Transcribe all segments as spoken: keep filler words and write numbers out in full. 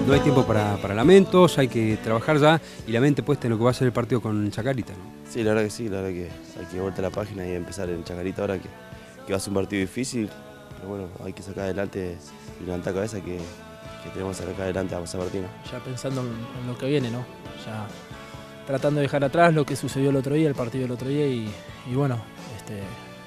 no hay tiempo para, para lamentos, hay que trabajar ya y la mente puesta en lo que va a ser el partido con Chacarita, ¿no? Sí, la verdad que sí, la verdad que hay que volver a la página y empezar en Chacarita ahora que, que va a ser un partido difícil, pero bueno, hay que sacar adelante y levantar cabeza que, que tenemos que sacar adelante a San Martín. Ya pensando en, en lo que viene, ¿no? Ya tratando de dejar atrás lo que sucedió el otro día, el partido del otro día y, y bueno, este,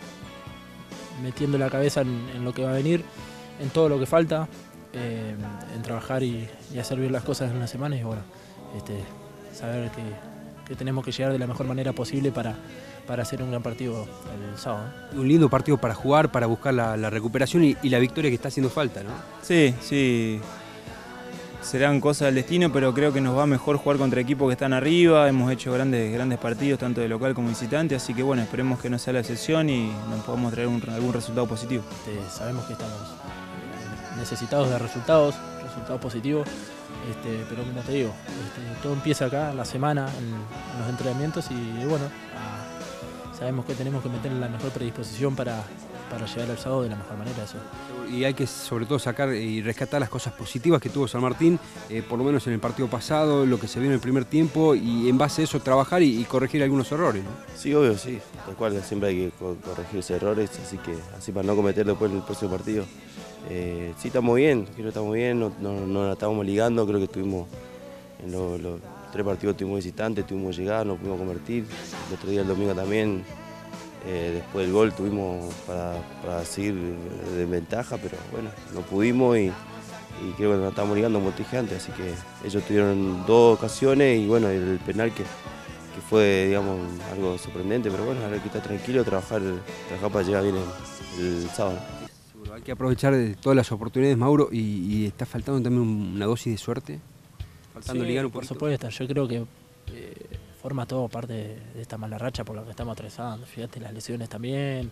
metiendo la cabeza en, en lo que va a venir, en todo lo que falta, eh, en trabajar y, y hacer bien las cosas en una semana y bueno, este, saber que, que tenemos que llegar de la mejor manera posible para, para hacer un gran partido el sábado. Un lindo partido para jugar, para buscar la, la recuperación y, y la victoria que está haciendo falta, ¿no? Sí, sí. Serán cosas del destino, pero creo que nos va mejor jugar contra equipos que están arriba. Hemos hecho grandes, grandes partidos, tanto de local como visitante, así que bueno, esperemos que no sea la excepción y nos podamos traer un, algún resultado positivo. Este, sabemos que estamos necesitados de resultados, resultados positivos, este, pero como te digo, este, todo empieza acá, en la semana, en, en los entrenamientos y bueno, a, sabemos que tenemos que meter la mejor predisposición para, para llegar al sábado de la mejor manera. Eso. Y hay que sobre todo sacar y rescatar las cosas positivas que tuvo San Martín, eh, por lo menos en el partido pasado, lo que se vio en el primer tiempo y en base a eso trabajar y, y corregir algunos errores, ¿no? Sí, obvio, sí, tal cual, siempre hay que corregir esos errores, así que así para no cometer después en el próximo partido. Eh, sí, estamos bien, creo que estamos bien, no, no, no la estamos ligando, creo que estuvimos en los, los tres partidos tuvimos visitantes, tuvimos llegada, no pudimos convertir, el otro día el domingo también. Eh, después del gol tuvimos para, para seguir de ventaja, pero bueno, no pudimos y, y creo que nos estamos ligando como te dije antes, así que ellos tuvieron dos ocasiones y bueno, el penal que, que fue digamos algo sorprendente, pero bueno, ahora hay que estar tranquilo, trabajar, trabajar para llegar bien el, el sábado. Seguro, hay que aprovechar de todas las oportunidades, Mauro, y, y está faltando también una dosis de suerte, faltando sí, ligar un por poquito. supuesto, yo creo que eh, forma todo parte de esta mala racha por la que estamos atravesando. Fíjate, las lesiones también.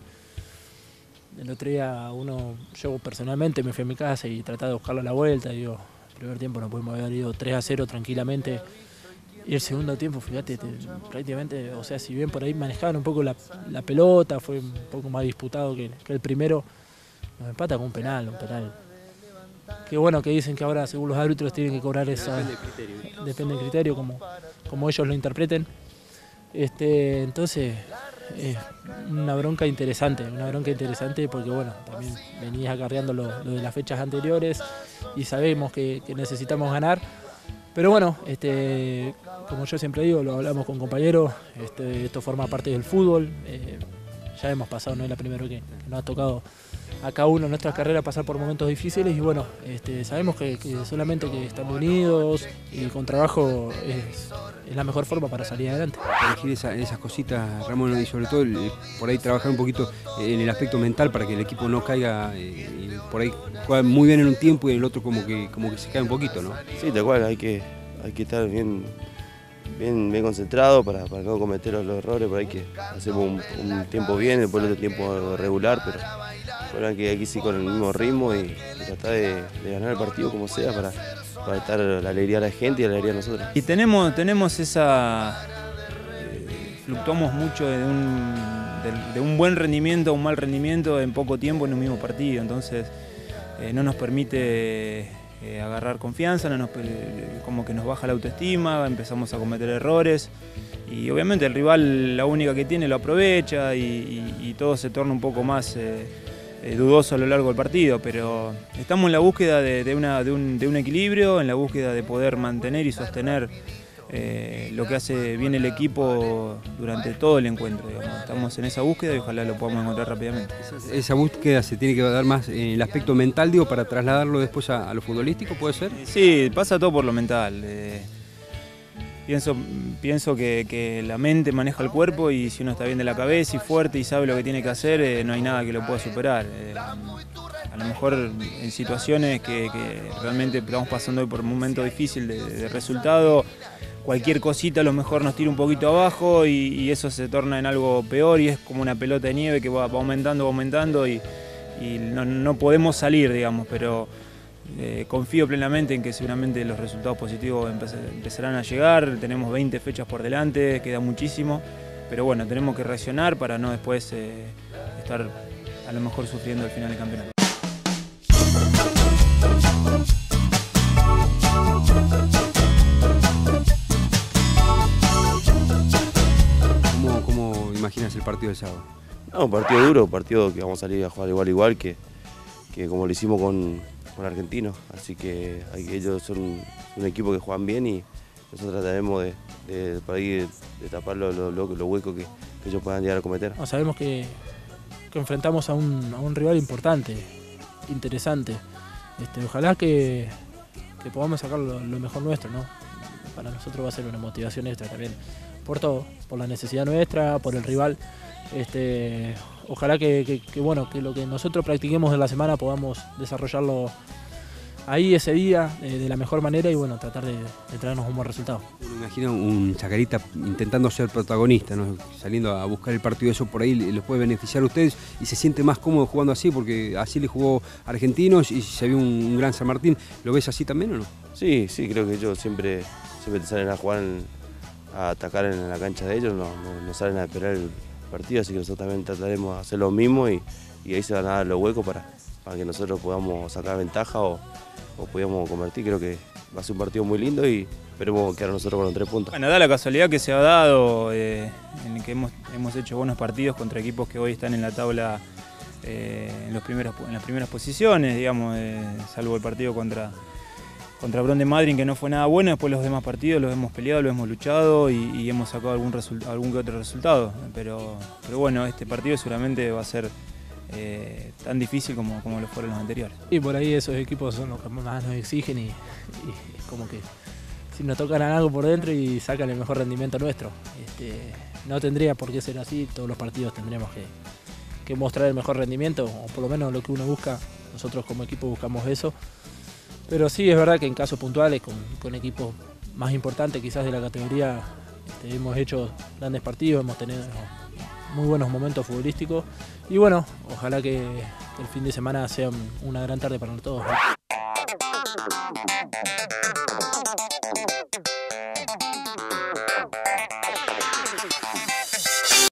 El otro día uno, yo personalmente me fui a mi casa y traté de buscarlo a la vuelta. Digo, el primer tiempo nos pudimos haber ido tres a cero tranquilamente. Y el segundo tiempo, fíjate, te, prácticamente, o sea, si bien por ahí manejaban un poco la, la pelota, fue un poco más disputado que, que el primero, nos empata con un penal, un penal. Qué bueno que dicen que ahora, según los árbitros, tienen que cobrar esa... Depende del criterio. Depende del criterio, como, como ellos lo interpreten. Este, entonces, es una bronca interesante, una bronca interesante porque, bueno, también venías acarreando lo, lo de las fechas anteriores y sabemos que, que necesitamos ganar. Pero bueno, este, como yo siempre digo, lo hablamos con compañeros, este, esto forma parte del fútbol. Eh, ya hemos pasado, no es la primera que, que nos ha tocado a cada uno en nuestras carreras pasar por momentos difíciles y bueno, este, sabemos que, que solamente que estando unidos y con trabajo es, es la mejor forma para salir adelante. Corregir esa, esas cositas, Ramón, y sobre todo el, por ahí trabajar un poquito en el aspecto mental para que el equipo no caiga, eh, y por ahí juega muy bien en un tiempo y en el otro como que, como que se cae un poquito, ¿no? Sí, tal cual, hay que, hay que estar bien, bien, bien concentrado para, para no cometer los errores, pero hay que hacer un, un tiempo bien, después el otro tiempo regular, pero bueno, que aquí sí con el mismo ritmo y, y tratar de, de ganar el partido como sea para, para estar la alegría de la gente y la alegría de nosotros. Y tenemos, tenemos esa... Eh, fluctuamos mucho de un, de, de un buen rendimiento a un mal rendimiento en poco tiempo en un mismo partido, entonces eh, no nos permite eh, agarrar confianza, no nos, eh, como que nos baja la autoestima, empezamos a cometer errores. Y obviamente el rival la única que tiene lo aprovecha y, y, y todo se torna un poco más eh, eh, dudoso a lo largo del partido, pero estamos en la búsqueda de, de, una, de, un, de un equilibrio, en la búsqueda de poder mantener y sostener eh, lo que hace bien el equipo durante todo el encuentro. Digamos. Estamos en esa búsqueda y ojalá lo podamos encontrar rápidamente. Esa, esa búsqueda se tiene que dar más en el aspecto mental, digo, para trasladarlo después a, a lo futbolístico, ¿puede ser? Sí, pasa todo por lo mental. Eh, Pienso, pienso que, que la mente maneja el cuerpo y si uno está bien de la cabeza y fuerte y sabe lo que tiene que hacer, eh, no hay nada que lo pueda superar. Eh, a lo mejor en situaciones que, que realmente estamos pasando hoy por un momento difícil de, de resultado, cualquier cosita a lo mejor nos tira un poquito abajo y, y eso se torna en algo peor y es como una pelota de nieve que va, va aumentando, va aumentando y, y no, no podemos salir, digamos, pero... Eh, confío plenamente en que seguramente los resultados positivos empezarán a llegar, tenemos veinte fechas por delante, queda muchísimo, pero bueno, tenemos que reaccionar para no después eh, estar a lo mejor sufriendo el final del campeonato. el partido del sábado? No, un partido duro, un partido que vamos a salir a jugar igual igual que, que como lo hicimos con, con Argentinos. Así que hay, ellos son un equipo que juegan bien y nosotros trataremos de, de, por ahí, de tapar los lo, lo, lo huecos que, que ellos puedan llegar a cometer. No, sabemos que, que enfrentamos a un, a un rival importante, interesante. Este, ojalá que, que podamos sacar lo, lo mejor nuestro, ¿no? Para nosotros va a ser una motivación extra también. Por todo, por la necesidad nuestra, por el rival. Este, ojalá que, que, que, bueno, que lo que nosotros practiquemos en la semana podamos desarrollarlo ahí ese día eh, de la mejor manera y bueno, tratar de, de traernos un buen resultado. Me imagino un Chacarita intentando ser protagonista, ¿no? Saliendo a buscar el partido, eso por ahí les puede beneficiar a ustedes y se siente más cómodo jugando así porque así le jugó a Argentinos y se vio un, un gran San Martín. ¿Lo ves así también o no? Sí, sí, creo que ellos siempre, siempre te salen a jugar, en, a atacar en la cancha de ellos, no, no, no salen a esperar el partido, así que nosotros también trataremos de hacer lo mismo y, y ahí se van a dar los huecos para, para que nosotros podamos sacar ventaja o, o podamos convertir. Creo que va a ser un partido muy lindo y esperemos quedar nosotros con los tres puntos. Bueno, da la casualidad que se ha dado eh, en el que hemos, hemos hecho buenos partidos contra equipos que hoy están en la tabla eh, en, los primeros, en las primeras posiciones, digamos, eh, salvo el partido contra, contra Bron de Madryn, que no fue nada bueno. Después los demás partidos los hemos peleado, los hemos luchado y, y hemos sacado algún, algún que otro resultado. Pero, pero bueno, este partido seguramente va a ser Eh, tan difícil como, como lo fueron los anteriores. Y por ahí esos equipos son los que más nos exigen y, y es como que si nos tocan algo por dentro y sacan el mejor rendimiento nuestro. Este, no tendría por qué ser así, todos los partidos tendríamos que, que mostrar el mejor rendimiento, o por lo menos lo que uno busca, nosotros como equipo buscamos eso. Pero sí es verdad que en casos puntuales, con, con equipos más importantes quizás de la categoría, este, hemos hecho grandes partidos, hemos tenido muy buenos momentos futbolísticos y bueno, ojalá que, que el fin de semana sea una gran tarde para todos, ¿no?